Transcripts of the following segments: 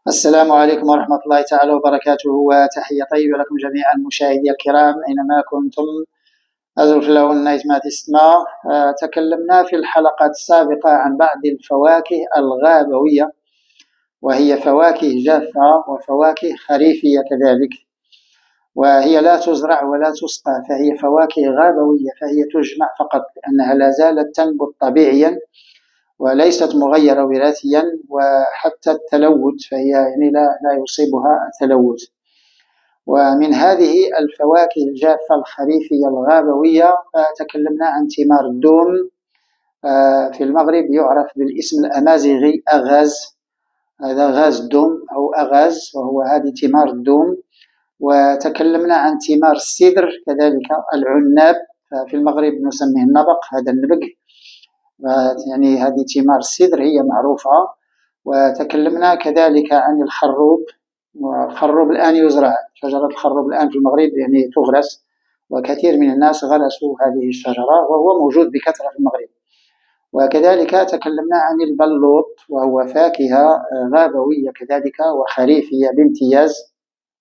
السلام عليكم ورحمة الله تعالى وبركاته، وتحية طيبة لكم جميعا مشاهدي الكرام أينما كنتم. أزرف لون نايتمات اسماء. تكلمنا في الحلقات السابقة عن بعض الفواكه الغابوية، وهي فواكه جافة وفواكه خريفية كذلك، وهي لا تزرع ولا تسقى، فهي فواكه غابوية، فهي تجمع فقط لأنها لا زالت تنبت طبيعيا وليست مغيرة وراثيا، وحتى التلوث فهي يعني لا يصيبها التلوث. ومن هذه الفواكه الجافة الخريفية الغابوية تكلمنا عن ثمار الدوم. في المغرب يعرف بالاسم الأمازيغي أغاز، هذا غاز الدوم أو أغاز، وهو هذه ثمار الدوم. وتكلمنا عن ثمار السدر كذلك العناب، في المغرب نسميه النبق، هذا النبق، يعني هذه ثمار السدر هي معروفة. وتكلمنا كذلك عن الخروب، والخروب الآن يزرع، شجرة الخروب الآن في المغرب يعني تغرس، وكثير من الناس غرسوا هذه الشجرة وهو موجود بكثرة في المغرب. وكذلك تكلمنا عن البلوط، وهو فاكهة غابوية كذلك وخريفية بامتياز.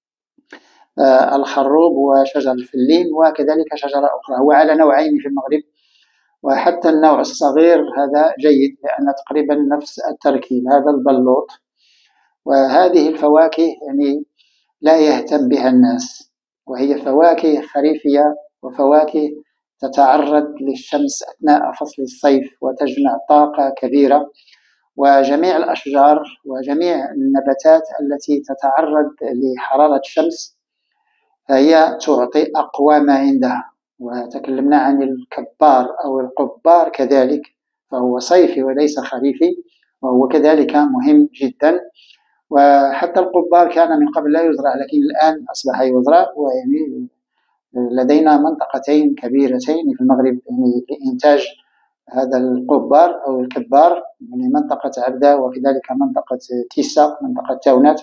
الخروب وشجر الفلين، وكذلك شجرة أخرى، هو على نوعين في المغرب، وحتى النوع الصغير هذا جيد لأن تقريبا نفس التركيب، هذا البلوط. وهذه الفواكه يعني لا يهتم بها الناس، وهي فواكه خريفية وفواكه تتعرض للشمس أثناء فصل الصيف وتجمع طاقة كبيرة. وجميع الأشجار وجميع النباتات التي تتعرض لحرارة الشمس هي تعطي أقوى ما عندها. وتكلمنا عن الكبار أو القبار كذلك، فهو صيفي وليس خريفي، وهو كذلك مهم جدا. وحتى القبار كان من قبل لا يزرع، لكن الآن أصبح يزرع، ويعني لدينا منطقتين كبيرتين في المغرب يعني لإنتاج هذا القبار أو الكبار، يعني منطقة عبدة وكذلك منطقة تيسا، منطقة تاونات.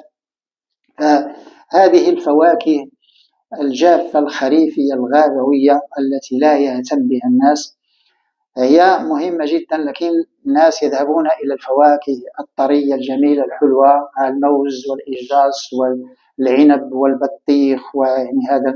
هذه الفواكه الجافة الخريفية الغابوية التي لا يهتم بها الناس هي مهمة جدا، لكن الناس يذهبون إلى الفواكه الطرية الجميلة الحلوة، الموز والإجاص والعنب والبطيخ، ويعني هذا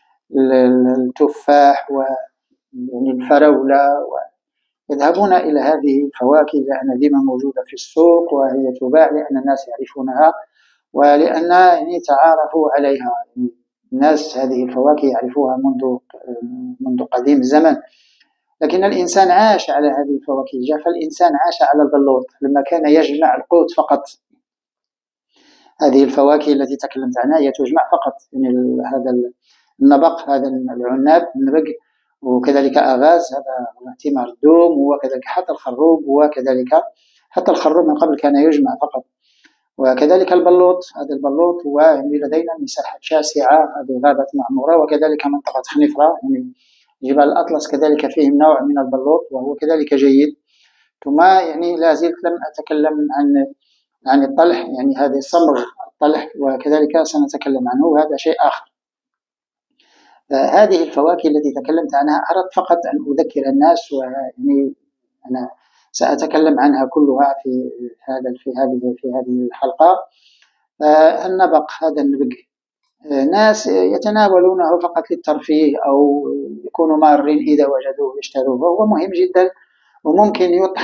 التفاح ويعني الفراولة، يذهبون إلى هذه الفواكه لأنها ديما موجودة في السوق، وهي تباع لأن الناس يعرفونها ولأن يعني تعارفوا عليها. يعني الناس هذه الفواكه يعرفوها منذ قديم الزمن، لكن الإنسان عاش على هذه الفواكه الجافة. الإنسان عاش على البلوط لما كان يجمع القوت فقط. هذه الفواكه التي تكلمت عنها هي تجمع فقط، يعني هذا النبق، هذا العناب النبق، وكذلك أغاز هذا ثمار الدوم، وكذلك حتى الخروب، وكذلك حتى الخروب من قبل كان يجمع فقط. وكذلك البلوط، هذا البلوط هو يعني لدينا مساحة شاسعة، هذه غابة معمورة، وكذلك منطقة خنيفرة، يعني جبال الأطلس كذلك فيهم نوع من البلوط وهو كذلك جيد. ثم يعني لا زلت لم أتكلم عن الطلح، يعني هذا صمغ الطلح وكذلك سنتكلم عنه، هذا شيء آخر. هذه الفواكه التي تكلمت عنها أردت فقط أن أذكر الناس، ويعني أنا سأتكلم عنها كلها في هذه الحلقة. النبق، هذا النبق ناس يتناولونه فقط للترفيه أو يكونوا مارين إذا وجدوه يشتروه، وهو مهم جدا، وممكن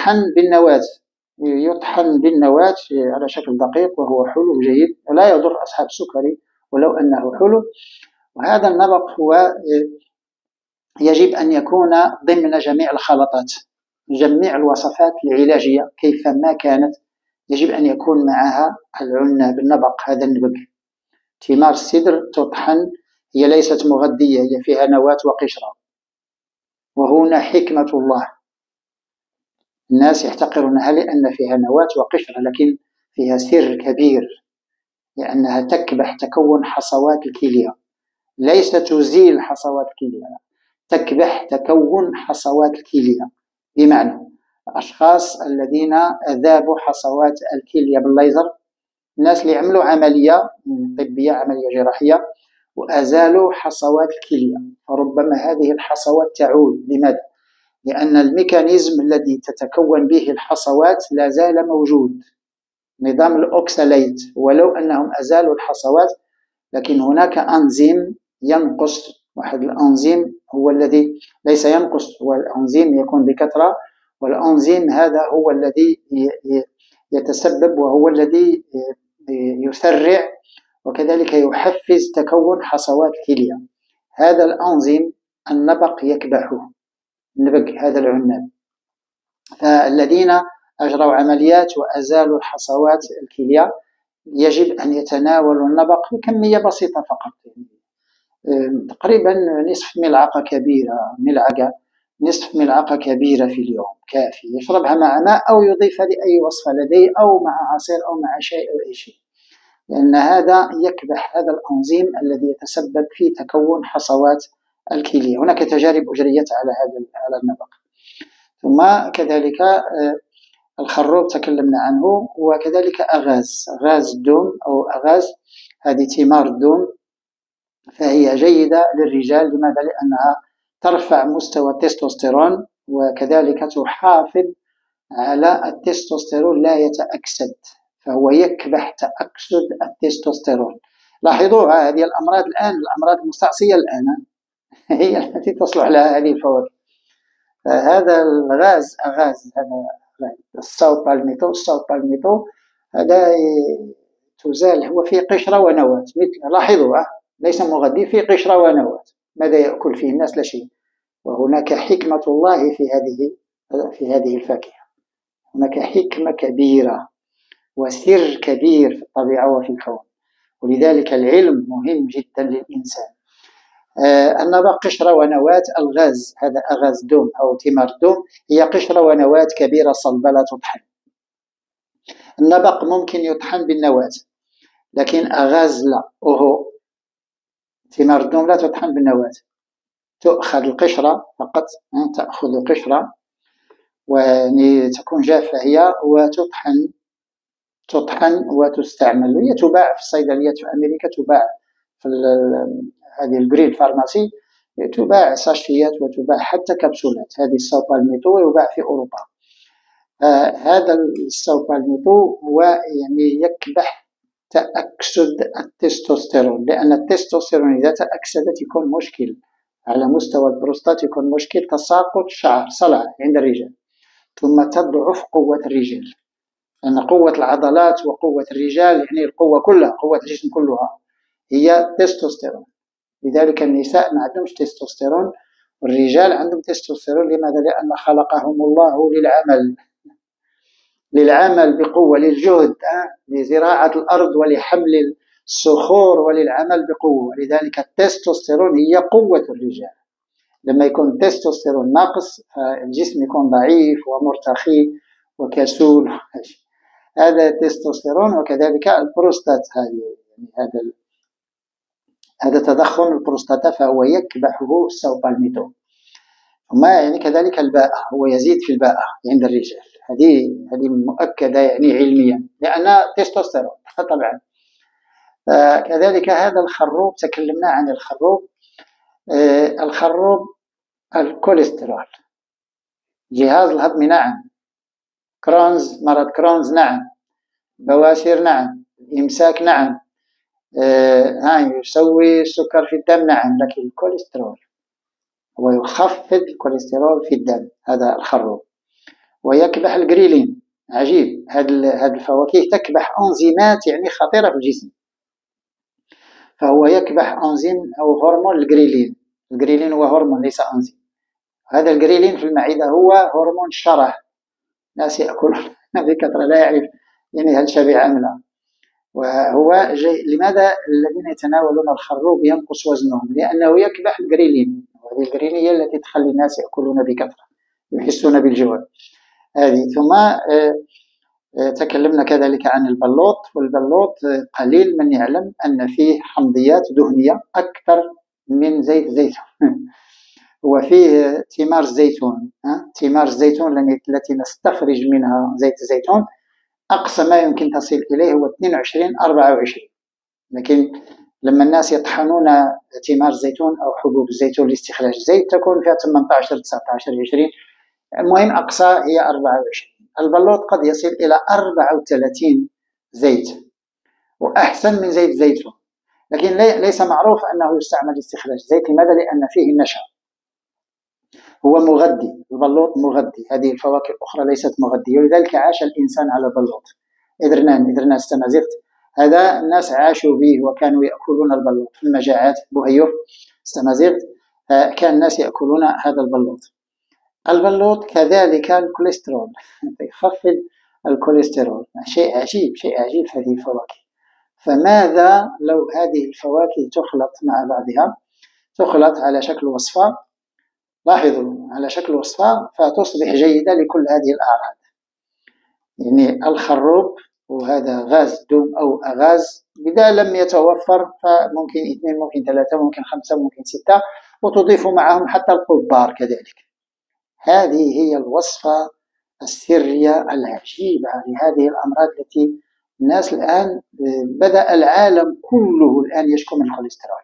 يطحن بالنواة على شكل دقيق، وهو حلو جيد ولا يضر أصحاب السكري ولو أنه حلو. وهذا النبق هو يجب أن يكون ضمن جميع الخلطات، جميع الوصفات العلاجية كيفما كانت يجب أن يكون معها العناب النبق، هذا النبق. ثمار السدر تطحن، هي ليست مغذية، هي فيها نواة وقشرة، وهنا حكمة الله. الناس يحتقرونها لأن فيها نواة وقشرة، لكن فيها سر كبير، لأنها تكبح تكون حصوات الكلية، ليس تزيل حصوات الكلية، تكبح تكون حصوات الكلية. بمعنى الأشخاص الذين أذابوا حصوات الكلية بالليزر، الناس اللي عملوا عملية طبية، عملية جراحية، وأزالوا حصوات الكلية، فربما هذه الحصوات تعود. لماذا؟ لأن الميكانيزم الذي تتكون به الحصوات لا زال موجود، نظام الأوكساليت، ولو أنهم أزالوا الحصوات لكن هناك أنزيم ينقص، واحد الأنزيم هو الذي ليس ينقص، هو الأنزيم يكون بكثرة، والأنزيم هذا هو الذي يتسبب وهو الذي يسرع وكذلك يحفز تكون حصوات الكلية. هذا الأنزيم النبق يكبحه، نبق هذا العناب. فالذين أجروا عمليات وأزالوا الحصوات الكلية يجب أن يتناولوا النبق بكمية بسيطة فقط، تقريبا نصف ملعقة كبيرة، نصف ملعقة كبيرة في اليوم كافي، يشربها مع ماء أو يضيفها لأي وصفة لديه أو مع عصير أو مع شيء أو أي شيء، لأن هذا يكبح هذا الأنزيم الذي يتسبب في تكون حصوات الكلية. هناك تجارب أجريت على النبق. ثم كذلك الخروب تكلمنا عنه، وكذلك أغاز الدوم أو أغاز، هذه ثمار الدوم، فهي جيدة للرجال. لماذا؟ لأنها ترفع مستوى التستوستيرون وكذلك تحافظ على التستوستيرون لا يتأكسد، فهو يكبح تأكسد التستوستيرون. لاحظوا هذه الأمراض الآن، الأمراض المستعصية الآن هي التي تصلح لها هذه الفواكه. هذا الغاز أغاز، هذا الساو بالميتو هذا تزال، هو فيه قشرة ونواة، مثل لاحظوا ليس مغذي، فيه قشرة ونواة. ماذا يأكل فيه الناس؟ لا شيء. وهناك حكمة الله في هذه الفاكهة، هناك حكمة كبيرة وسر كبير في الطبيعة وفي الكون، ولذلك العلم مهم جدا للإنسان. النبق قشرة ونواة. الغاز هذا أغاز دوم أو ثمار دوم، هي قشرة ونواة كبيرة صلبة لا تطحن. النبق ممكن يطحن بالنواة لكن أغاز لا، ثمار الدوم لا تطحن بالنواة، تؤخذ القشرة فقط، تأخذ القشرة وتكون جافة هي تطحن وتستعمل، وهي تباع في الصيدليات في أمريكا، تباع في هذه الجرين فارماسي، تباع ساشيات وتباع حتى كبسولات. هذه الساو بالميتو يباع في أوروبا. هذا الساو بالميتو هو يعني يكبح تأكسد التستوستيرون، لأن التستوستيرون إذا تأكسدت يكون مشكل على مستوى البروستات، يكون مشكل تساقط شعر صلع عند الرجال، ثم تضعف قوة الرجال، لأن قوة العضلات وقوة الرجال يعني القوة كلها، قوة الجسم كلها هي تستوستيرون. لذلك النساء ما عندهمش تستوستيرون والرجال عندهم تستوستيرون. لماذا؟ لأن خلقهم الله للعمل بقوة، للجهد، لزراعة الأرض ولحمل الصخور وللعمل بقوة. لذلك التستوستيرون هي قوة الرجال. لما يكون التستوستيرون ناقص الجسم يكون ضعيف ومرتخي وكسول. هذا التستوستيرون. وكذلك البروستات، هذا تضخم البروستاتا فهو يكبحه الساو بالميتو. ثم يعني كذلك الباءة، هو يزيد في الباءة عند الرجال، هذه مؤكدة يعني علميا لأن تستوستيرون طبعا. كذلك هذا الخروب، تكلمنا عن الخروب. الخروب الكوليسترول، جهاز الهضم نعم، كرونز، مرض كرونز نعم، بواسير نعم، الإمساك نعم، يسوي السكر في الدم نعم، لكن الكوليسترول هو يخفض الكوليسترول في الدم، هذا الخروب. ويكبح الجريلين، عجيب، هذه الفواكه تكبح أنزيمات يعني خطيرة في الجسم، فهو يكبح أنزيم أو هرمون الجريلين. الجريلين هو هرمون ليس أنزيم. هذا الجريلين في المعدة هو هرمون الشره، الناس يأكلون بكثرة لا يعرف يعني هل شبع أم لا. وهو لماذا الذين يتناولون الخروب ينقص وزنهم؟ لأنه يكبح الجريلين، وهذه الجريلين هي التي تخلي الناس يأكلون بكثرة، يحسون بالجوع هذه. ثم تكلمنا كذلك عن البلوط، والبلوط قليل من يعلم أن فيه حمضيات دهنية أكثر من زيت الزيتون وفيه ثمار الزيتون، ثمار الزيتون التي نستخرج منها زيت الزيتون أقصى ما يمكن تصل إليه هو 22-24، لكن لما الناس يطحنون ثمار الزيتون أو حبوب الزيتون لاستخراج الزيت تكون فيها 18-19-20، المهم أقصى هي 24. البلوط قد يصل إلى 34 زيت، وأحسن من زيت الزيتون، لكن ليس معروف أنه يستعمل استخراج زيت. لماذا؟ لأن فيه النشا، هو مغذي، البلوط مغذي، هذه الفواكه الأخرى ليست مغذية، ولذلك عاش الإنسان على البلوط. إدرنان استمازيغت، هذا الناس عاشوا به وكانوا يأكلون البلوط في المجاعات. بوهيوف استمازيغت، كان الناس يأكلون هذا البلوط. البلوط كذلك الكوليسترول، يخفض الكوليسترول، شيء عجيب، شيء عجيب هذه الفواكه. فماذا لو هذه الفواكه تخلط مع بعضها، تخلط على شكل وصفة، لاحظوا على شكل وصفة، فتصبح جيدة لكل هذه الأعراض. يعني الخروب، وهذا غاز دوم أو غاز، إذا لم يتوفر فممكن 2، ممكن 3، ممكن 5، ممكن 6، وتضيف معهم حتى القبار كذلك. هذه هي الوصفة السرية العجيبة لهذه الأمراض التي الناس الآن بدأ العالم كله الآن يشكو من الكوليسترول،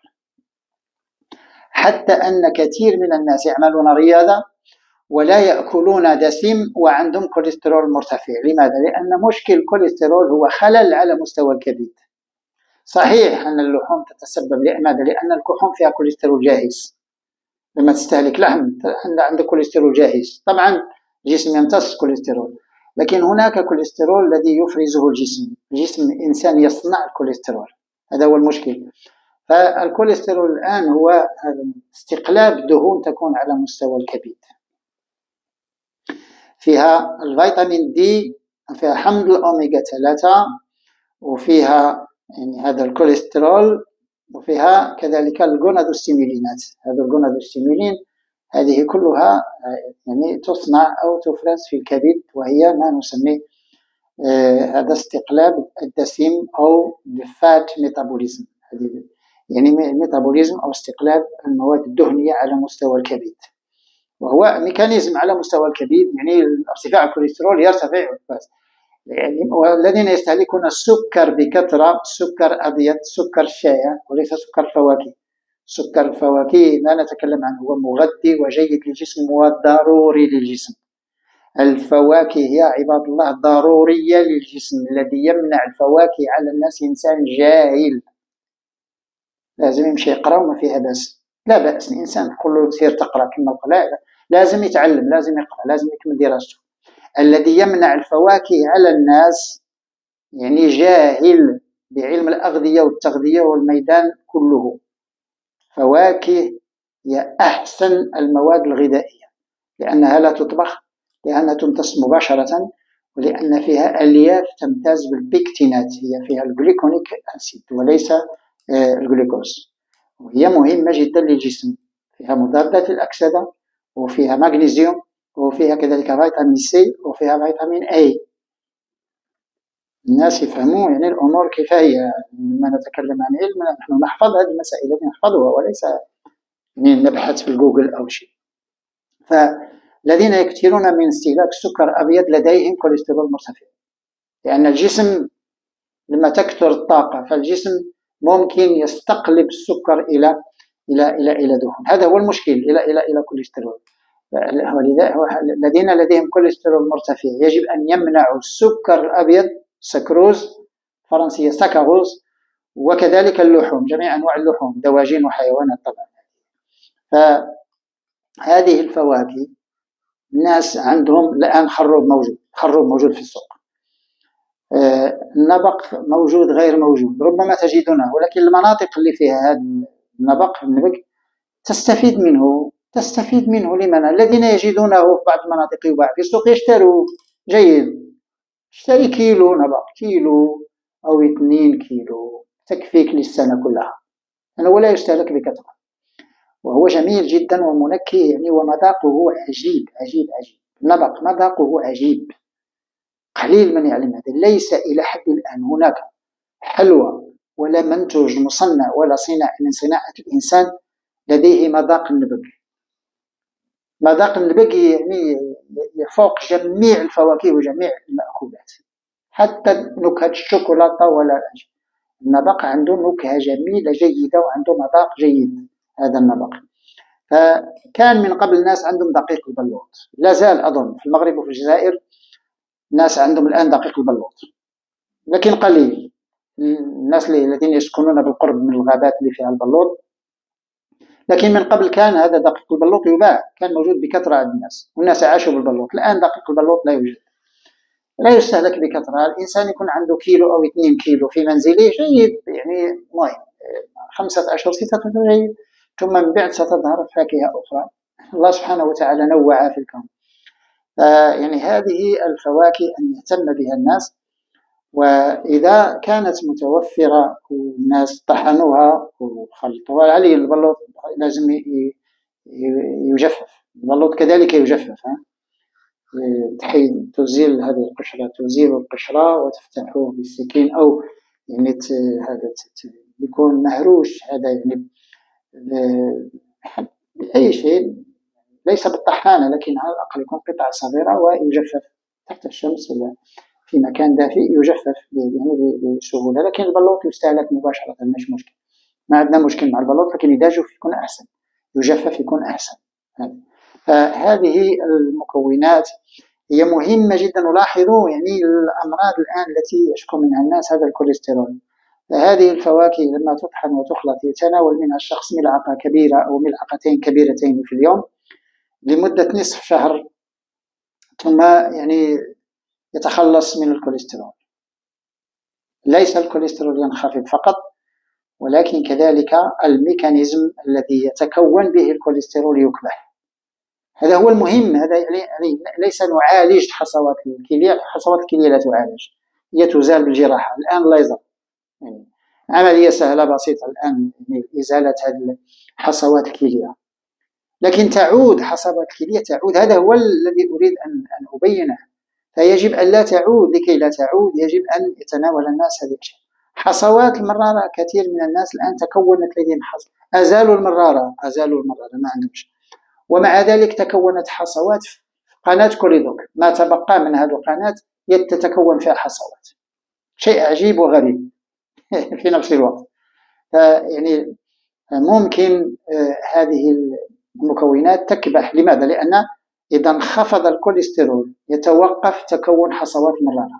حتى أن كثير من الناس يعملون رياضة ولا يأكلون دسم وعندهم كوليسترول مرتفع. لماذا؟ لأن مشكل الكوليسترول هو خلل على مستوى الكبد. صحيح أن اللحوم تتسبب، لماذا؟ لأن اللحوم فيها كوليسترول جاهز. لما تستهلك لحم عندك كوليسترول جاهز، طبعا الجسم يمتص كوليسترول، لكن هناك كوليسترول الذي يفرزه الجسم الإنسان يصنع الكوليسترول، هذا هو المشكل. فالكوليسترول الآن هو استقلاب دهون تكون على مستوى الكبد، فيها الفيتامين دي، فيها حمض الأوميغا 3، وفيها يعني هذا الكوليسترول، وفيها كذلك الجونادوستيمولينات. هذا الجونادوستيمولين هذه كلها يعني تصنع أو تفرز في الكبد، وهي ما نسميه هذا استقلاب الدسم أو الفات ميتابوليزم، يعني ميتابوليزم أو استقلاب المواد الدهنية على مستوى الكبد، وهو ميكانيزم على مستوى الكبد. يعني ارتفاع الكوليسترول يرتفع، يعني والذين يستهلكون السكر بكثرة، سكر أبيض، سكر الشاي وليس سكر الفواكه. سكر الفواكه لا نتكلم عنه، هو مغذي وجيد للجسم وضروري للجسم. الفواكه يا عباد الله ضرورية للجسم. الذي يمنع الفواكه على الناس إنسان جاهل، لازم يمشي يقرأ وما فيها بأس، لا بأس الإنسان نقول له سير تقرأ كما لا، لازم يتعلم، لازم يقرأ، لازم يكمل دراسته. الذي يمنع الفواكه على الناس يعني جاهل بعلم الأغذية والتغذية والميدان كله. فواكه هي أحسن المواد الغذائية، لأنها لا تطبخ، لأنها تمتص مباشرة، ولأن فيها ألياف تمتاز بالبيكتينات، هي فيها الجليكونيك أسيد وليس الجلوكوز، وهي مهمة جدا للجسم. فيها مضادات الأكسدة، وفيها مغنيسيوم، وفيها كذلك فيتامين سي، وفيها فيتامين اي. الناس يفهموا يعني الأمور كيف هي. لما نتكلم عن علم نحن نحفظ هذه المسائل التي نحفظها، وليس يعني نبحث في جوجل أو شيء. فالذين يكثرون من استهلاك السكر الأبيض لديهم كوليسترول مرتفع، لأن الجسم لما تكثر الطاقة فالجسم ممكن يستقلب السكر إلى دهون. هذا هو المشكل، إلى كوليسترول. الذين لديهم كوليسترول مرتفع يجب أن يمنعوا السكر الأبيض، سكروز فرنسية سكروز، وكذلك اللحوم، جميع أنواع اللحوم، دواجين وحيوانات طبعا. فهذه الفواكه الناس عندهم الآن خروب موجود في السوق، النبق موجود، غير موجود، ربما تجدونه، ولكن المناطق اللي فيها هذا النبق تستفيد منه. لمن؟ الذين يجدونه في بعض المناطق يباع في السوق يشتروا جيد. اشتري كيلو نبق، كيلو أو 2 كيلو تكفيك للسنة كلها، ولا يستهلك بكثرة، وهو جميل جدا ومنكه يعني، ومذاقه عجيب عجيب عجيب. النبق مذاقه عجيب، قليل من يعلم هذا. ليس إلى حد الآن هناك حلوى ولا منتج مصنع ولا صناعة من صناعة الإنسان لديه مذاق النبق. مذاق النبق يعني يفوق جميع الفواكه وجميع المأكولات، حتى نكهة الشوكولاتة ولا شيء. النبق عنده نكهة جميلة جيدة وعنده مذاق جيد هذا النبق. فكان من قبل الناس عندهم دقيق البلوط، لا زال أظن في المغرب وفي الجزائر الناس عندهم الآن دقيق البلوط، لكن قليل. الناس الذين يسكنون بالقرب من الغابات اللي فيها البلوط. لكن من قبل كان هذا دقيق البلوط يباع، كان موجود بكثرة عند الناس، والناس عاشوا بالبلوط. الآن دقيق البلوط لا يوجد، لا يستهلك بكثرة. الإنسان يكون عنده كيلو أو 2 كيلو في منزله جيد، يعني مهم 5 أشهر 6 أشهر جيد، ثم من بعد ستظهر فاكهة أخرى. الله سبحانه وتعالى نوع في الكون. يعني هذه الفواكه أن يهتم بها الناس، وإذا كانت متوفرة والناس طحنوها وخلطوها عليه. البلوط لازم يجفف، البلوط كذلك يجفف. تزيل هذه القشرة، تزيل القشرة وتفتحه بالسكين، أو يعني هذا يكون مهروش، هذا يعني بأي شيء، ليس بالطحانة، لكن على الأقل يكون قطعة صغيرة ويجفف تحت الشمس ولا في مكان دافئ، يجفف يعني بسهولة. لكن البلوط يستهلك مباشرة، مش مشكل، ما عندنا مشكل مع البلوط، لكن إذا جف يكون أحسن، يجفف يكون أحسن. فهذه المكونات هي مهمة جدا. ولاحظوا يعني الأمراض الآن التي يشكو منها الناس هذا الكوليسترول. هذه الفواكه لما تطحن وتخلط يتناول منها الشخص ملعقة كبيرة أو ملعقتين كبيرتين في اليوم لمدة نصف شهر، ثم يعني يتخلص من الكوليسترول. ليس الكوليسترول ينخفض فقط، ولكن كذلك الميكانيزم الذي يتكون به الكوليسترول يكبح. هذا هو المهم. هذا يعني ليس نعالج حصوات الكلية، حصوات الكلية لا تعالج، هي تزال بالجراحة. الآن الليزر يعني عملية سهلة بسيطة الآن إزالة هذه حصوات الكلية، لكن تعود حصوات الكلية، تعود. هذا هو الذي أريد أن أبينه. فيجب أن لا تعود، لكي لا تعود يجب أن يتناول الناس هذه الأشياء. حصوات المرارة كثير من الناس الآن تكونت لديهم حصى، أزالوا المرارة ما عندهمش، ومع ذلك تكونت حصوات في قناة كوليدوك، ما تبقى من هذه القناة تتكون فيها حصوات. شيء عجيب وغريب في نفس الوقت. يعني ممكن هذه المكونات تكبح. لماذا؟ لأن إذا انخفض الكوليسترول يتوقف تكون حصوات المرارة.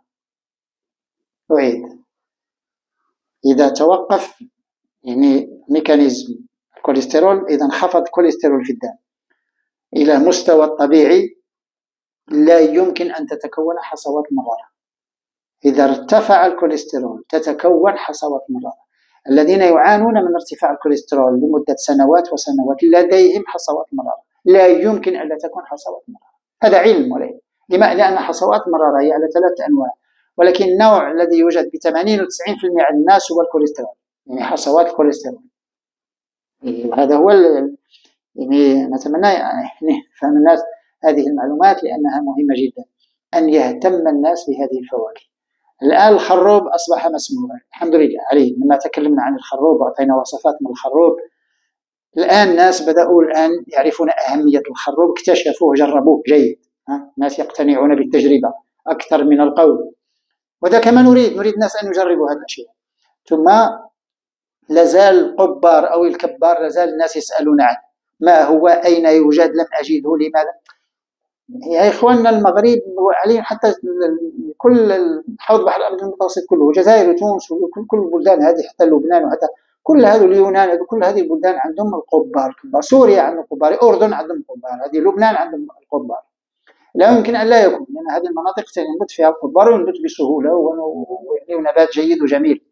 أعيد، إذا توقف يعني ميكانيزم الكوليسترول، إذا انخفض الكوليسترول في الدم إلى مستوى الطبيعي لا يمكن أن تتكون حصوات المرارة. إذا ارتفع الكوليسترول تتكون حصوات المرارة. الذين يعانون من ارتفاع الكوليسترول لمدة سنوات وسنوات لديهم حصوات مرارة، لا يمكن أن لا تكون حصوات مرارة. هذا علم وليه. لما؟ لأن حصوات المرارة هي على 3 أنواع، ولكن النوع الذي يوجد ب80 و 90% عند الناس هو الكوليسترول، يعني حصوات الكوليسترول. هذا هو يعني نتمنى يعني فهم الناس هذه المعلومات، لأنها مهمة جدا أن يهتم الناس بهذه الفواكه. الآن الخروب أصبح مسموعا الحمد لله عليه. لما تكلمنا عن الخروب وأعطينا وصفات من الخروب، الآن الناس بدأوا الآن يعرفون أهمية الخروب، اكتشفوه، جربوه جيد. الناس يقتنعون بالتجربة أكثر من القول، وذا كما نريد الناس أن يجربوا هذه الأشياء. ثم لازال القبار أو الكبار لازال الناس يسألون عنه، ما هو، أين يوجد، لم أجده، لماذا؟ يا إخواننا المغرب عليه حتى كل حوض بحر الأبيض المتوسط كله، الجزائر وتونس وكل البلدان هذه، حتى لبنان وحتى كل هذا اليونان، كل هذه البلدان عندهم القبار. سوريا عندهم القبار، الأردن عندهم القبار، هذه لبنان عندهم القبار. لا يمكن أن لا يكون، لأن هذه المناطق ينبت فيها القبار وينبت بسهولة ونبات جيد وجميل.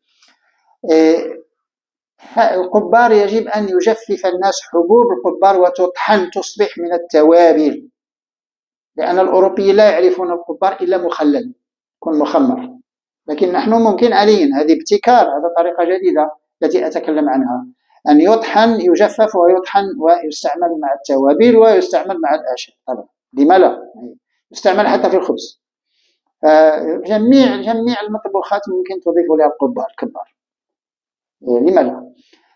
القبار يجب أن يجفف الناس حبوب القبار وتطحن تصبح من التوابل، لأن الأوروبيين لا يعرفون القبار إلا مخلل، يكون مخمر. لكن نحن ممكن علينا هذه ابتكار، هذا طريقة جديدة التي أتكلم عنها، أن يطحن، يجفف ويطحن ويستعمل مع التوابل ويستعمل مع الأعشاب. طبعا لما لا، يستعمل حتى في الخبز. جميع المطبوخات ممكن تضيف لها القبار الكبار، لما لا.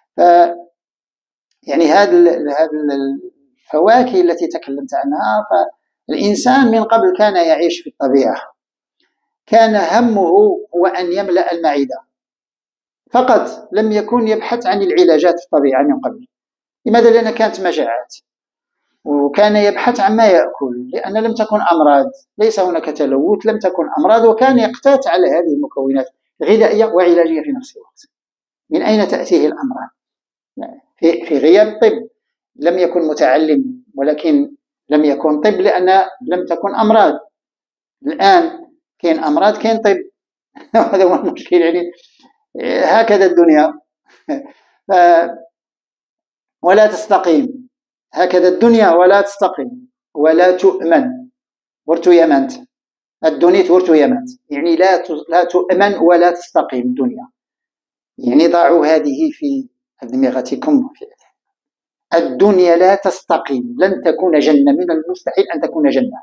يعني هذه الفواكه التي تكلمت عنها، فالإنسان من قبل كان يعيش في الطبيعة، كان همه هو أن يملأ المعدة فقط، لم يكن يبحث عن العلاجات في الطبيعة من قبل. لماذا؟ لأن كانت مجاعات، وكان يبحث عن ما يأكل، لأن لم تكن أمراض، ليس هناك تلوث، لم تكن أمراض، وكان يقتات على هذه المكونات، غذائية وعلاجية في نفس الوقت. من أين تأتيه الأمراض؟ في غياب الطب. لم يكن متعلم، ولكن لم يكن طب لأن لم تكن أمراض. الآن كاين أمراض كاين طب. هذا هو المشكل يعني. هكذا الدنيا. ولا تستقيم. هكذا الدنيا ولا تستقيم ولا تؤمن. ورتو يمنت الدنيا ورتو يمنت، يعني لا تؤمن ولا تستقيم الدنيا. يعني ضعوا هذه في أدمغتكم. الدنيا لا تستقيم، لن تكون جنة، من المستحيل أن تكون جنة.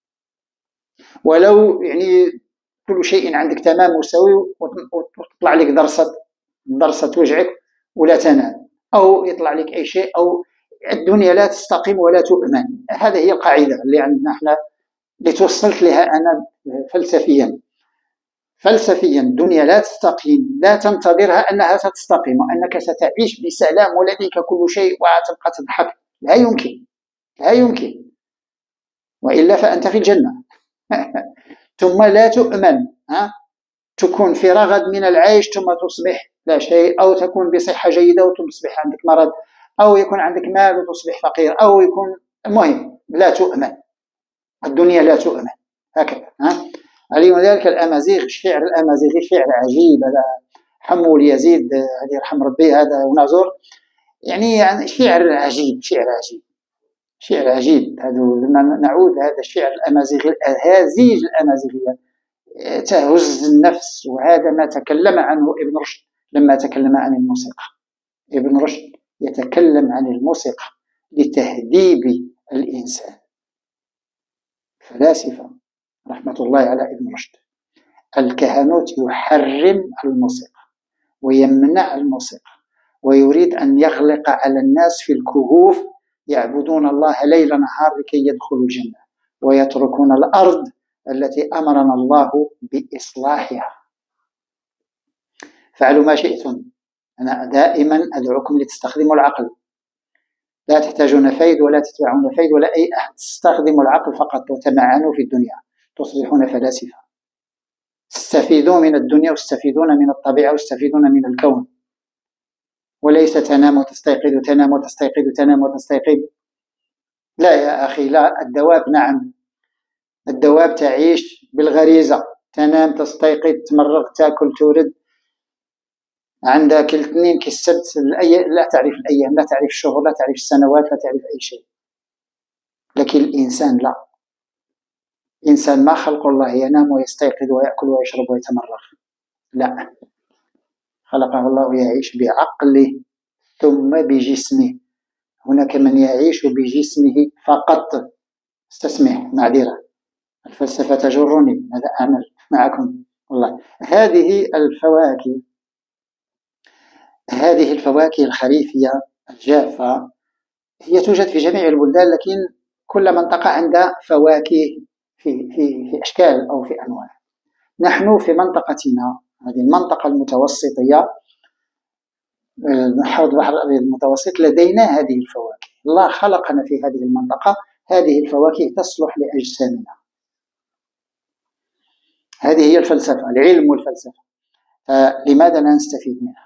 ولو يعني كل شيء عندك تمام وسوي وتطلع لك ضرسة توجعك ولا تنام، أو يطلع لك أي شيء، أو الدنيا لا تستقيم ولا تؤمن. هذه هي القاعدة اللي عندنا احنا، اللي توصلت لها أنا فلسفيا. الدنيا لا تستقيم، لا تنتظرها أنها ستستقيم وأنك ستعيش بسلام ولديك كل شيء وتبقى تضحك. لا يمكن، لا يمكن، وإلا فأنت في الجنة. ثم لا تؤمن، تكون في رغد من العيش ثم تصبح لا شيء، أو تكون بصحة جيدة وتصبح عندك مرض، أو يكون عندك مال وتصبح فقير، أو يكون المهم لا تؤمن. الدنيا لا تؤمن هكذا. علم ذلك الأمازيغ، الشعر الأمازيغي شعر عجيب. هذا حمول يزيد هذا يرحم ربي، هذا ونازور، يعني شعر عجيب، شعر عجيب، شعر عجيب. لما نعود هذا الشعر الأمازيغي، الأهازيج الأمازيغية تهز النفس. وهذا ما تكلم عنه ابن رشد لما تكلم عن الموسيقى. ابن رشد يتكلم عن الموسيقى لتهذيب الإنسان. فلاسفة رحمة الله على ابن رشد. الكهنوت يحرم الموسيقى ويمنع الموسيقى، ويريد أن يغلق على الناس في الكهوف يعبدون الله ليل نهار لكي يدخلوا الجنة، ويتركون الأرض التي أمرنا الله بإصلاحها. فعلوا ما شئتم، أنا دائما أدعوكم لتستخدموا العقل. لا تحتاجون فيد ولا تتبعون فيد ولا أي أحد، تستخدموا العقل فقط وتمعنوا في الدنيا تصبحون فلاسفة. تستفيدون من الدنيا واستفيدون من الطبيعة واستفيدون من الكون، وليس تنام وتستيقظ تنام وتستيقظ تنام وتستيقظ. لا يا أخي، لا. الدواب نعم، الدواب تعيش بالغريزة، تنام تستيقظ تمرغ تاكل تورد، عندك الاثنين كالسبت، لا تعرف الأيام، لا تعرف الشهور، لا تعرف السنوات، لا تعرف أي شيء. لكن الإنسان لا. الإنسان ما خلق الله ينام ويستيقظ ويأكل ويشرب ويتمرغ، لا. خلقه الله يعيش بعقله ثم بجسمه. هناك من يعيش بجسمه فقط. استسمح، معذرة، الفلسفة تجرني، ماذا أعمل معكم والله. هذه الفواكه الخريفية الجافة هي توجد في جميع البلدان، لكن كل منطقة عندها فواكه في أشكال أو في أنواع. نحن في منطقتنا هذه المنطقة المتوسطية، حوض البحر الأبيض المتوسط، لدينا هذه الفواكه. الله خلقنا في هذه المنطقة، هذه الفواكه تصلح لأجسامنا. هذه هي الفلسفة، العلم والفلسفة. لماذا لا نستفيد منها؟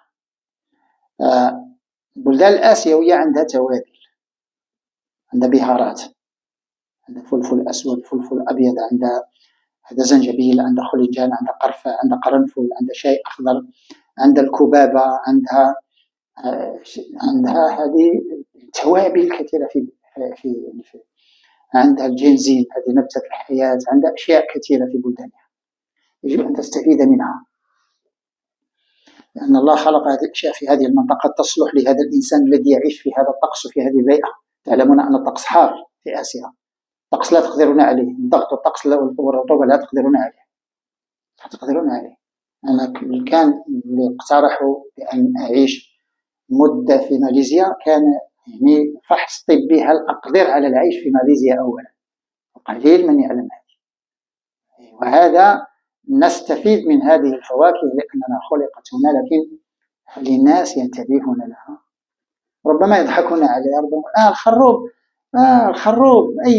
البلدان الآسيوية عندها توابل، عندها بهارات، عندها فلفل أسود، فلفل أبيض، عندها زنجبيل، عندها خلنجان، عندها قرفة، عندها قرنفل، عندها شاي أخضر، عندها الكبابة، عندها هذه توابل كثيرة في عندها الجنزيم، هذه نبتة الحياة، عندها أشياء كثيرة في بلدانها، يجب أن تستفيد منها، لأن الله خلق هذه الأشياء في هذه المنطقة تصلح لهذا الإنسان الذي يعيش في هذا الطقس وفي هذه البيئة. تعلمون أن الطقس حار في آسيا، الطقس لا تقدرون عليه، الضغط والطقس والرطوبة لا تقدرون عليه. أنا كان اللي اقترحوا بأن أعيش مدة في ماليزيا كان يعني فحص طبي هل أقدر على العيش في ماليزيا أولا، قليل من يعلم هذه. وهذا نستفيد من هذه الفواكه لأننا خلقت هنا، لكن هل الناس ينتبهون لها؟ ربما يضحكون عليها، ربما الخروب أي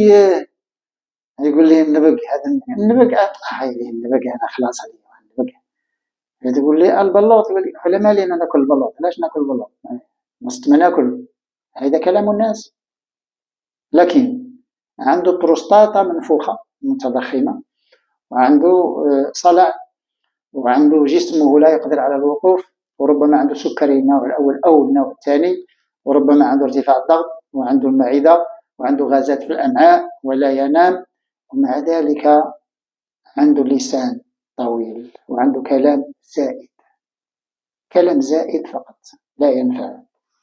يقول لي النبق، هذا النبق، النبق أنا خلاص عليه النبق. تقول لي البلوط، على مالنا ناكل البلوط، علاش ناكل البلوط؟ وسط ما ناكل، هذا كلام الناس. لكن عنده بروستاتا منفوخة متضخمة، وعنده صلع، وعنده جسمه لا يقدر على الوقوف، وربما عنده سكري النوع الأول أو النوع الثاني، وربما عنده ارتفاع الضغط، وعنده المعدة، وعنده غازات في الأمعاء ولا ينام، ومع ذلك عنده لسان طويل وعنده كلام زائد، كلام زائد فقط لا ينفع.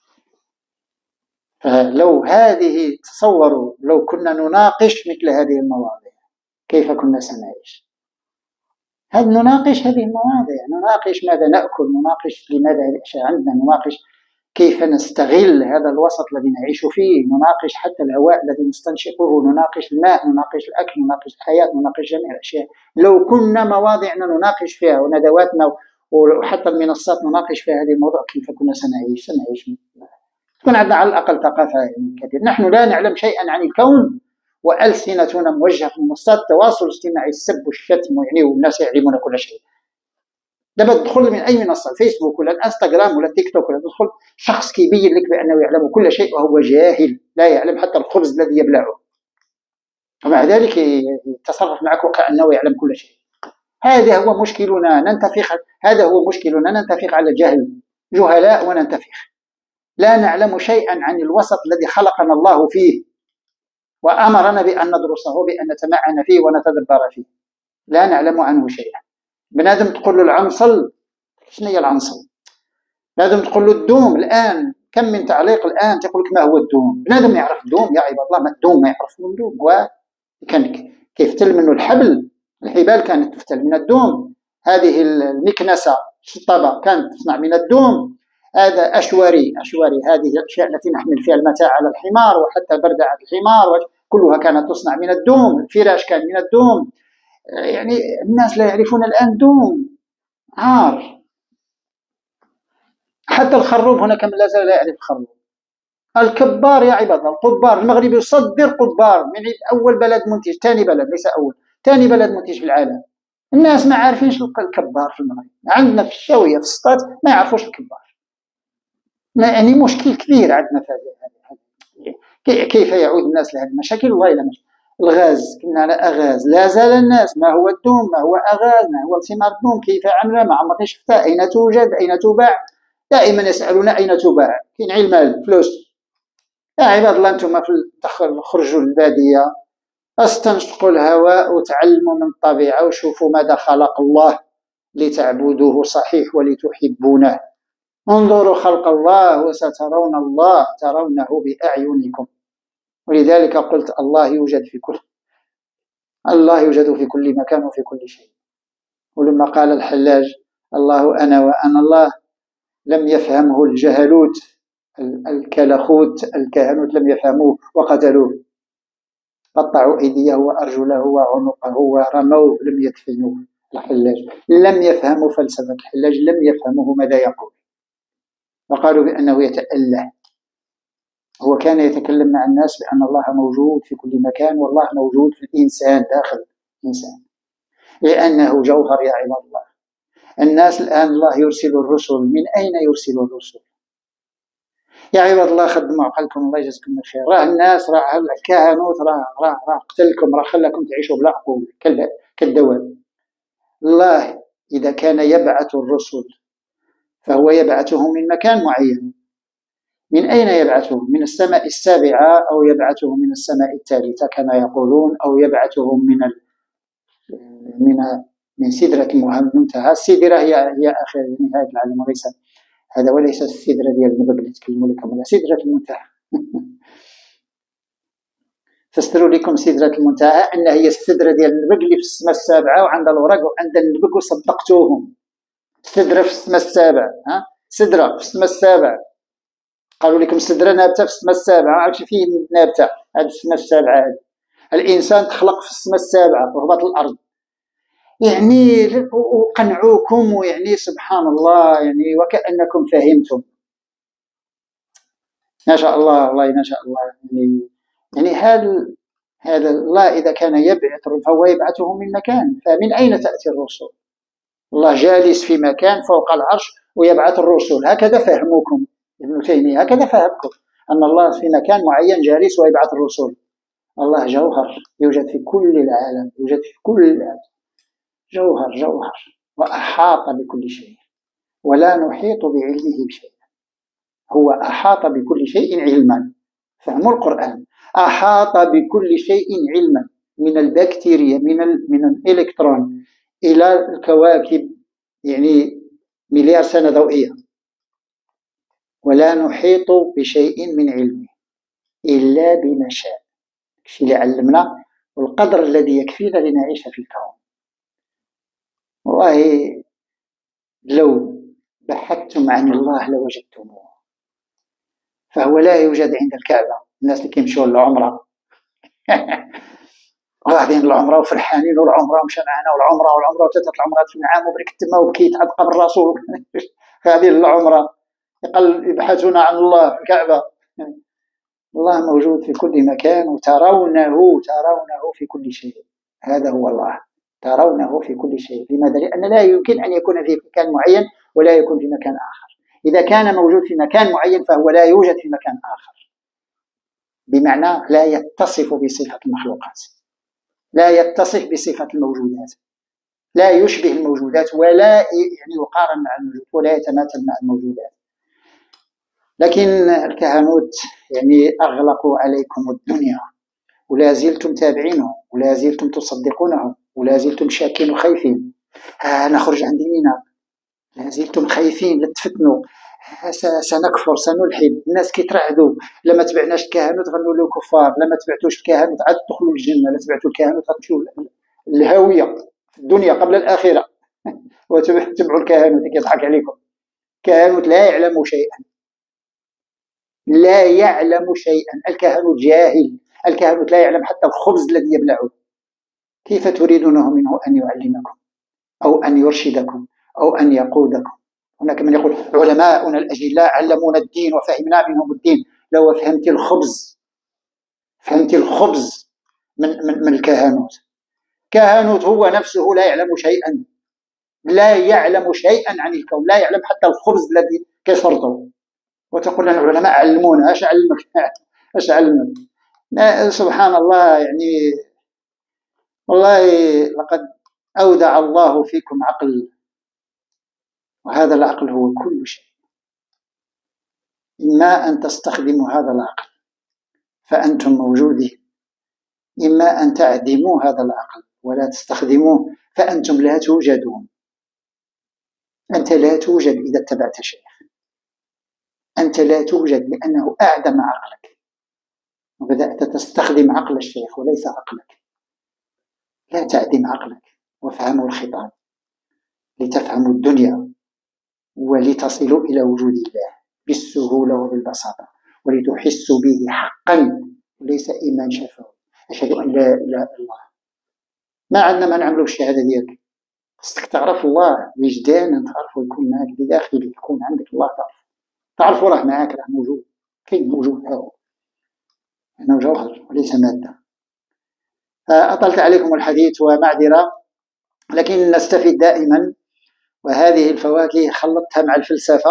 فلو هذه، تصوروا لو كنا نناقش مثل هذه المواضيع كيف كنا سنعيش؟ نناقش هذه المواضيع، نناقش ماذا نأكل، نناقش لماذا هذه الأشياء عندنا، نناقش كيف نستغل هذا الوسط الذي نعيش فيه، نناقش حتى الهواء الذي نستنشقه، نناقش الماء، نناقش الأكل، نناقش الحياة، نناقش جميع الأشياء. لو كنا مواضعنا نناقش فيها وندواتنا وحتى المنصات نناقش فيها هذه الموضوع، كيف كنا سنعيش؟ تكون عندنا على الأقل ثقافة يعني كثير. نحن لا نعلم شيئا عن الكون، وألسنتنا موجهة في منصات التواصل الاجتماعي، السب والشتم، يعني والناس يعلمون كل شيء. دابا تدخل من أي منصة، الفيسبوك ولا الانستغرام ولا التيك توك، ولا تدخل شخص كيبين لك بأنه يعلم كل شيء وهو جاهل، لا يعلم حتى الخبز الذي يبلعه، ومع ذلك يتصرف معك وكأنه يعلم كل شيء. هذا هو مشكلنا، ننتفخ، هذا هو مشكلنا، ننتفخ على الجهل، جهلاء وننتفخ، لا نعلم شيئا عن الوسط الذي خلقنا الله فيه وأمرنا بأن ندرسه، بأن نتمعن فيه ونتدبر فيه، لا نعلم عنه شيئا. بنادم تقول له العنصل، شنو هي العنصل؟ بنادم تقول له الدوم، الآن كم من تعليق الآن تقول لك ما هو الدوم؟ بنادم يعرف الدوم؟ يا عباد الله، ما الدوم ما يعرف من الدوم. وكان كيفتل منه الحبل، الحبال كانت تفتل من الدوم، هذه المكنسة الشطبة كانت تصنع من الدوم، هذا أشوري، هذه الأشياء التي نحمل فيها المتاع على الحمار، وحتى بردعة الحمار كلها كانت تصنع من الدوم، الفراش كان من الدوم. يعني الناس لا يعرفون الآن دوم، عار. حتى الخروب هناك من لا زال لا يعرف الخروب. الكبار يا عباد الله، القبار، المغرب يصدر قبار، من أول بلد منتج، ثاني بلد، ليس أول، ثاني بلد منتج في العالم. الناس ما عارفينش الكبار في المغرب، عندنا في الشاوية في السطات ما يعرفوش الكبار. يعني مشكل كبير عندنا في هذا. كيف يعود الناس لهذه المشاكل؟ والله لا مشكل. الغاز، كنا على أغاز، لا زال الناس ما هو الدوم، ما هو أغاز، ما هو ثمار الدوم، كيف عملها، ما عمرني شفتها، أين توجد، أين تباع، دائما يسألون أين تباع، كاين غير المال، فلوس. يا عباد الله، أنتم في خرجوا للبادية، استنشقوا الهواء وتعلموا من الطبيعة وشوفوا ماذا خلق الله لتعبدوه صحيح ولتحبونه. انظروا خلق الله وسترون الله، ترونه بأعينكم. ولذلك قلت الله يوجد في كل مكان وفي كل شيء. ولما قال الحلاج الله أنا وأنا الله، لم يفهمه الجهلوت، الكلخوت، الكهنوت لم يفهموه وقتلوه، قطعوا أيديه وأرجله وعنقه ورموه، لم يدفنوه. الحلاج لم يفهموا فلسفة الحلاج، لم يفهموه ماذا يقول، وقالوا بأنه يتأله. هو كان يتكلم مع الناس بأن الله موجود في كل مكان، والله موجود في الإنسان، داخل الإنسان، لأنه جوهر يا عباد الله. الناس الآن الله يرسل الرسل، من أين يرسل الرسل؟ يا عباد الله خدموا عقلكم، الله يجزيكم الخير. راه الناس، راه الكهنوت راه قتلكم، راه خلاكم تعيشوا بلا عقول كالدواب. الله إذا كان يبعث الرسل فهو يبعثهم من مكان معين. من أين يبعثهم؟ من السماء السابعة، أو يبعثهم من السماء الثالثة كما يقولون، أو يبعثهم من سدرة المنتهى. السدرة هي آخر نهاية العالم، وليس هذا، وليس السدرة ديال النبق اللي تكلموا لكم، ولا سدرة المنتهى. فسروا لكم سدرة المنتهى أن هي السدرة ديال النبق اللي في السماء السابعة، وعند الورق وعند النبق، وصدقتوهم. سدرة في السماء السابعة، سدرة في السماء السابعة، قالوا لكم سدرة نابتة في السماء السابعة، عرفت فين نابتة؟ هذه السماء السابعة هذه. الإنسان تخلق في السماء السابعة وهبط الأرض، يعني وقنعوكم، ويعني سبحان الله، يعني وكأنكم فهمتم. ما شاء الله، والله ما شاء الله. يعني هذا الله إذا كان يبعث فهو يبعثهم من مكان، فمن أين تأتي الرسل؟ الله جالس في مكان فوق العرش ويبعث الرسل، هكذا فهمكم ابن تيمية، هكذا فهمكم أن الله في مكان معين جالس ويبعث الرسل. الله جوهر يوجد في كل العالم، يوجد في كل العالم، جوهر وأحاط بكل شيء ولا نحيط بعلمه بشيء. هو أحاط بكل شيء علما، فهموا القرآن، أحاط بكل شيء علما، من البكتيريا من الإلكترون إلى الكواكب، يعني مليار سنة ضوئية، ولا نحيط بشيء من علمه إلا بما شاء. الشيء اللي علمنا والقدر الذي يكفينا لنعيش في الكون. والله لو بحثتم عن الله لوجدتموه، فهو لا يوجد عند الكعبة. الناس اللي كيمشوا للعمرة غاديين للعمرة وفرحانين والعمرة ومشى معنا والعمرة وثلاثة العمرات في العام وبرك تما وبكيت عند قبر الرسول غاديين للعمرة يبحثون عن الله في الكعبة. الله موجود في كل مكان وترونه في كل شيء. هذا هو الله، ترونه في كل شيء. لماذا؟ لأن لا يمكن أن يكون في مكان معين ولا يكون في مكان آخر. إذا كان موجود في مكان معين فهو لا يوجد في مكان آخر، بمعنى لا يتصف بصفة المخلوقات، لا يتصف بصفة الموجودات، لا يشبه الموجودات ولا يعني يقارن مع الموجودات ولا يتماثل مع الموجودات. لكن الكهنوت يعني أغلقوا عليكم الدنيا ولا زلتم تابعينه ولا زلتم تصدقونه ولا زلتم شاكين وخايفين. نخرج عن ديننا، لا زلتم خايفين لا تفتنوا، سنكفر سنلحد. الناس كيترعدوا لما تبعناش الكهنوت غنوليو كفار، لما تبعتوش الكهنوت عاد تدخلوا الجنة، لا تبعتوا الكهنوت غتمشيو الهاوية في الدنيا قبل الآخرة. وتبعوا الكهنوت كيضحك عليكم. الكهنوت لا يعلم شيئا، لا يعلم شيئا. الكهنوت جاهل، الكهنوت لا يعلم حتى الخبز الذي يبلعه. كيف تريدونه منه أن يعلمكم أو أن يرشدكم أو أن يقودكم؟ هناك من يقول علماؤنا الأجلاء علمونا الدين وفهمنا منهم الدين. لو فهمت الخبز من الكهنوت. كهنوت هو نفسه لا يعلم شيئا، لا يعلم شيئا عن الكون، لا يعلم حتى الخبز الذي كسرته، وتقول لنا العلماء علمونا. اش علمك؟ اش علمك؟ سبحان الله. يعني والله لقد أودع الله فيكم عقل، وهذا العقل هو كل شيء. إما أن تستخدموا هذا العقل فأنتم موجودين، إما أن تعدموا هذا العقل ولا تستخدموه فأنتم لا توجدون. أنت لا توجد إذا اتبعت شيخ، أنت لا توجد لأنه أعدم عقلك وبدأت تستخدم عقل الشيخ وليس عقلك. لا تعدم عقلك وافهموا الخطاب لتفهموا الدنيا ولتصلوا إلى وجود الله بالسهولة وبالبساطة، ولتحسوا به حقا وليس إيمان شفوي. أشهد أن لا إله إلا الله. ما عندنا ما نعملوا بالشهادة ديالك، خصك تعرف الله وجدانا، تعرفه يكون معك بداخلك، يكون عندك الله، تعرفه راه معك، راه موجود، كاين موجود، هو أنه جوهر وليس مادة. أطلت عليكم الحديث ومعذرة، لكن نستفيد دائما، وهذه الفواكه خلطتها مع الفلسفة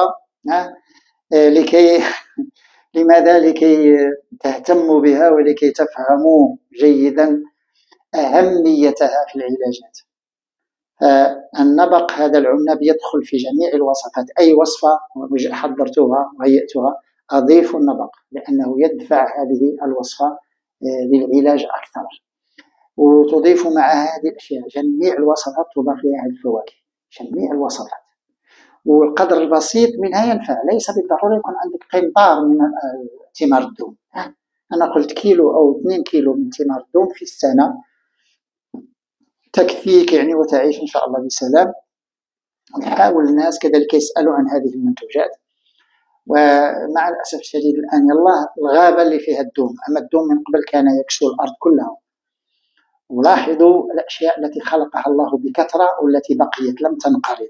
لماذا؟ لكي تهتموا بها ولكي تفهموا جيدا أهميتها في العلاجات. النبق هذا العنب يدخل في جميع الوصفات، أي وصفة حضرتوها وهيئتها أضيف النبق لأنه يدفع هذه الوصفة للعلاج أكثر. وتضيف مع هذه الأشياء جميع الوصفات تضاف لها هذه الفواكه، جميع الوصفات، والقدر البسيط منها ينفع. ليس بالضرورة يكون عندك قنطار من ثمار الدوم. أنا قلت كيلو أو 2 كيلو من ثمار الدوم في السنة تكفيك يعني وتعيش إن شاء الله بسلام. نحاول الناس كذلك يسألوا عن هذه المنتوجات. ومع الأسف الشديد الآن يلا الغابة اللي فيها الدوم، أما الدوم من قبل كان يكسو الأرض كلها. ولاحظوا الأشياء التي خلقها الله بكثرة والتي بقيت لم تنقرض.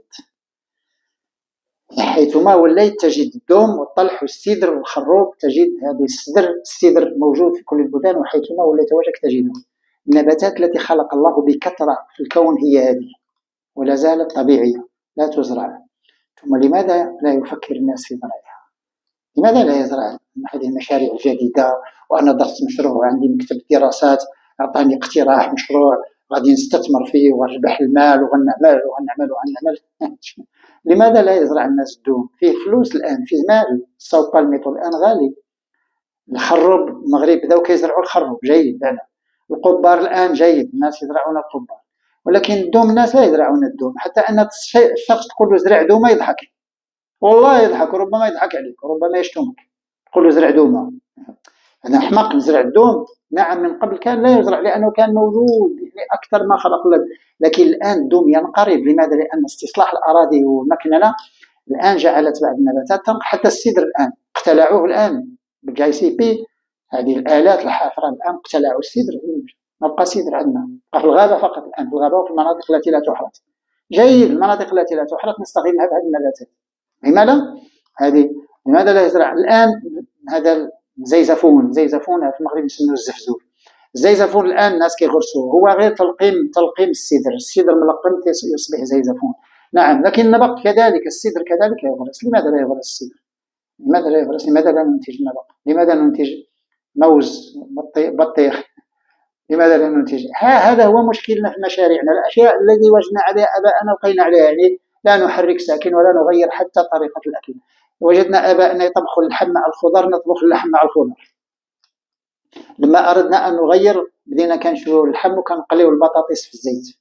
حيثما وليت تجد الدوم والطلح والسدر والخروب، تجد هذه السدر موجود في كل البلدان، وحيثما وليت وجهك تجده. النباتات التي خلق الله بكثرة في الكون هي هذه، ولا زالت طبيعية لا تزرع. ثم لماذا لا يفكر الناس في زراعها؟ لماذا لا يزرع هذه المشاريع الجديدة؟ وأنا درت مشروع وعندي مكتب دراسات أعطاني اقتراح مشروع غادي نستثمر فيه ونربح المال وغنعمل لماذا لا يزرع الناس الدوم؟ فيه فلوس الآن، فيه مال. الصوب بالميطو الآن غالي. الخروب المغرب بداو كيزرعوا الخروب جيد، أنا القبار الآن جيد، الناس يزرعون القبار. ولكن الدوم الناس لا يزرعون الدوم، حتى أن الشخص تقول له زرع دومة يضحك، والله يضحك، ربما يضحك عليك، ربما يشتمك، تقول له زرع دومة. أنا أحمق نزرع الدوم؟ نعم، من قبل كان لا يزرع لأنه كان موجود أكثر ما خلق الله، لكن الآن الدوم ينقرض. لماذا؟ لأن استصلاح الأراضي والمكننة الآن جعلت بعض النباتات تنقرض. حتى السدر الآن اقتلعوه الآن بالجي سي بي، هذه الآلات الحافرة الآن اقتلعوا السدر، ما بقى سدر عندنا، بقى في الغابة فقط الآن، في الغابة وفي المناطق التي لا تحرث. جيد، المناطق التي لا تحرث نستغلها بهذه النباتات. لماذا؟ لماذا لا يزرع الآن هذا زيزفون في المغرب يسموه الزفزوف. الزيزفون الآن الناس كيغرسوه، هو غير تلقيم السدر ملقم يصبح زيزفون. نعم، لكن النبق كذلك، السدر كذلك يغرس. لماذا لا يغرس السدر؟ لماذا لا يغرس؟ لماذا لا ننتج النبق؟ لماذا ننتج موز، بطيخ؟ لماذا لا ننتج؟ هذا هو مشكلنا في مشاريعنا. الأشياء التي وجدنا عليها آباءنا لقينا عليها، يعني لا نحرك ساكن ولا نغير حتى طريقة الأكل. وجدنا آباءنا يطبخوا اللحم مع الخضر، نطبخ اللحم مع الخضر. لما أردنا أن نغير بدينا كنشرو اللحم وكنقليو البطاطس في الزيت،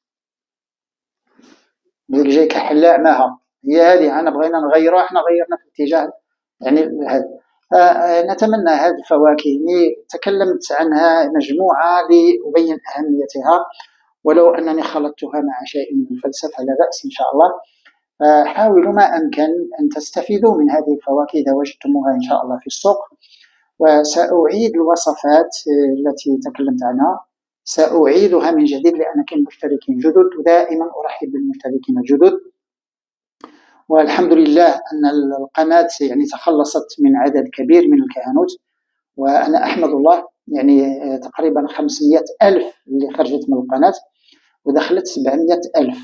ديك جاي كحلاع ماها. هي هذه أنا بغينا نغيروها، احنا غيرنا في اتجاه يعني هذا. نتمنى هذه الفواكه اللي تكلمت عنها مجموعة لأبين أهميتها، ولو أنني خلطتها مع شيء من الفلسفة لا بأس إن شاء الله. حاولوا ما أمكن أن تستفيدوا من هذه الفواكه إذا وجدتموها إن شاء الله في السوق. وسأعيد الوصفات التي تكلمت عنها، سأعيدها من جديد لأن كاين مشتركين جدد، ودائما أرحب بالمشتركين الجدد. والحمد لله أن القناة يعني تخلصت من عدد كبير من الكهنوت، وأنا أحمد الله. يعني تقريبا 500,000 اللي خرجت من القناة ودخلت 700,000،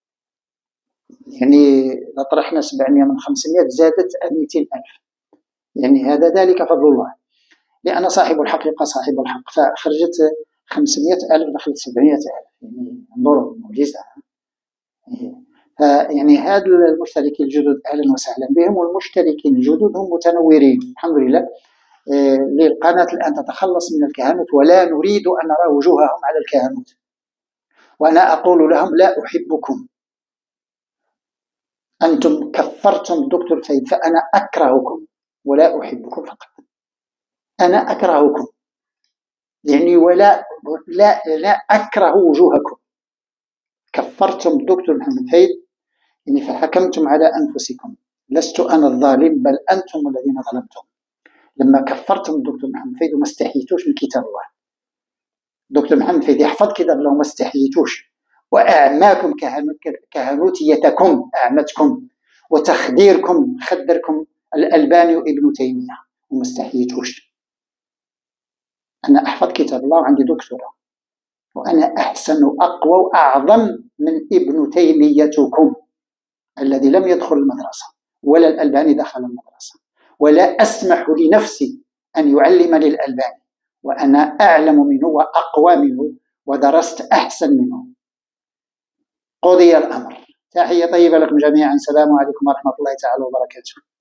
يعني إذا طرحنا 700 من 500 زادت 200,000. يعني هذا ذلك فضل الله، لأن صاحب الحقيقة صاحب الحق. فخرجت 500,000 دخلت 700,000، يعني انظروا معجزة. يعني هذا المشتركين الجدد أهلا وسهلا بهم، والمشتركين الجدد هم متنورين الحمد لله. للقناة الآن تتخلص من الكهنوت، ولا نريد أن نرى وجوههم على الكهنوت. وأنا أقول لهم لا أحبكم، أنتم كفرتم الدكتور فايد، فأنا أكرهكم ولا أحبكم فقط. أنا أكرهكم يعني لا أكره وجوهكم. كفرتم الدكتور محمد فايد يعني فحكمتم على أنفسكم. لست أنا الظالم، بل أنتم الذين ظلمتم. لما كفرتم الدكتور محمد فايد وما استحيتوش من كتاب الله. الدكتور محمد فايد يحفظ كتاب الله وما استحيتوش، وأعماكم كهنوتيتكم أعمتكم، وتخديركم خدركم الألباني وابن تيمية وما استحيتوش. أنا أحفظ كتاب الله وعندي دكتوراه، وأنا أحسن وأقوى وأعظم من ابن تيميتكم الذي لم يدخل المدرسة، ولا الألباني دخل المدرسة، ولا أسمح لنفسي أن يعلمني الألباني، وأنا أعلم منه وأقوى منه ودرست أحسن منه. قضي الأمر. تحية طيبة لكم جميعا. السلام عليكم ورحمة الله تعالى وبركاته.